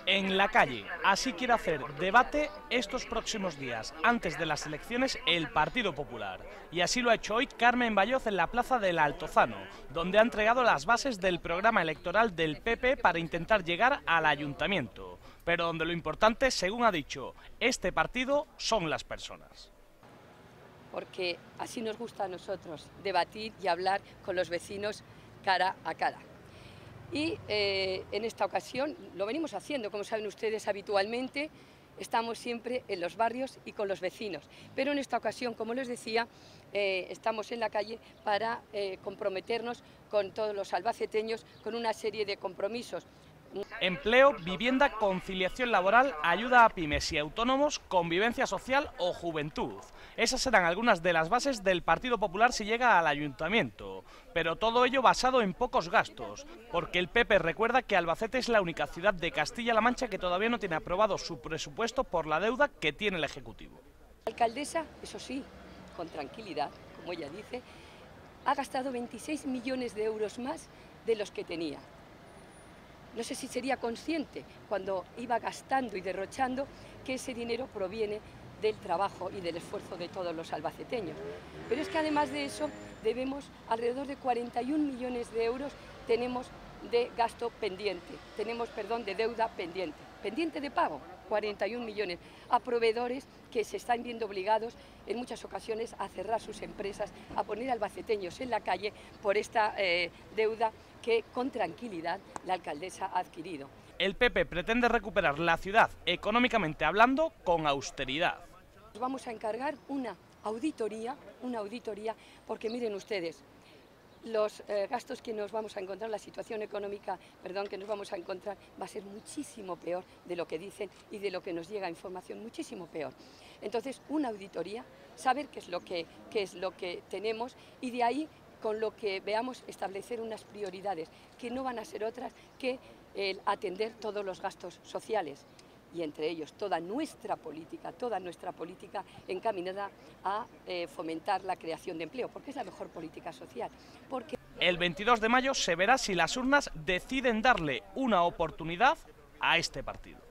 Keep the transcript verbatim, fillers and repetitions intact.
En la calle, así quiere hacer debate estos próximos días, antes de las elecciones, el Partido Popular. Y así lo ha hecho hoy Carmen Bayoz en la plaza del Altozano, donde ha entregado las bases del programa electoral del P P para intentar llegar al ayuntamiento. Pero donde lo importante, según ha dicho, este partido son las personas. Porque así nos gusta a nosotros, debatir y hablar con los vecinos cara a cara. Y eh, en esta ocasión lo venimos haciendo, como saben ustedes habitualmente, estamos siempre en los barrios y con los vecinos. Pero en esta ocasión, como les decía, eh, estamos en la calle para eh, comprometernos con todos los albaceteños con una serie de compromisos. Empleo, vivienda, conciliación laboral, ayuda a pymes y autónomos, convivencia social o juventud. Esas serán algunas de las bases del Partido Popular si llega al ayuntamiento. Pero todo ello basado en pocos gastos, porque el P P recuerda que Albacete es la única ciudad de Castilla-La Mancha que todavía no tiene aprobado su presupuesto por la deuda que tiene el Ejecutivo. La alcaldesa, eso sí, con tranquilidad, como ella dice, ha gastado veintiséis millones de euros más de los que tenía. No sé si sería consciente cuando iba gastando y derrochando que ese dinero proviene del trabajo y del esfuerzo de todos los albaceteños. Pero es que además de eso debemos alrededor de cuarenta y un millones de euros tenemos de gasto pendiente, tenemos, perdón, de deuda pendiente, pendiente de pago, cuarenta y un millones, a proveedores que se están viendo obligados en muchas ocasiones a cerrar sus empresas, a poner albaceteños en la calle por esta eh, deuda que con tranquilidad la alcaldesa ha adquirido. El P P pretende recuperar la ciudad, económicamente hablando, con austeridad. Nos vamos a encargar una auditoría, una auditoría, porque miren ustedes, los eh, gastos que nos vamos a encontrar, la situación económica, perdón, que nos vamos a encontrar va a ser muchísimo peor de lo que dicen y de lo que nos llega información, muchísimo peor. Entonces, una auditoría, saber qué es lo que, qué es lo que tenemos y de ahí, con lo que veamos, establecer unas prioridades que no van a ser otras que el atender todos los gastos sociales y entre ellos toda nuestra política, toda nuestra política encaminada a eh, fomentar la creación de empleo, porque es la mejor política social. Porque... El veintidós de mayo se verá si las urnas deciden darle una oportunidad a este partido.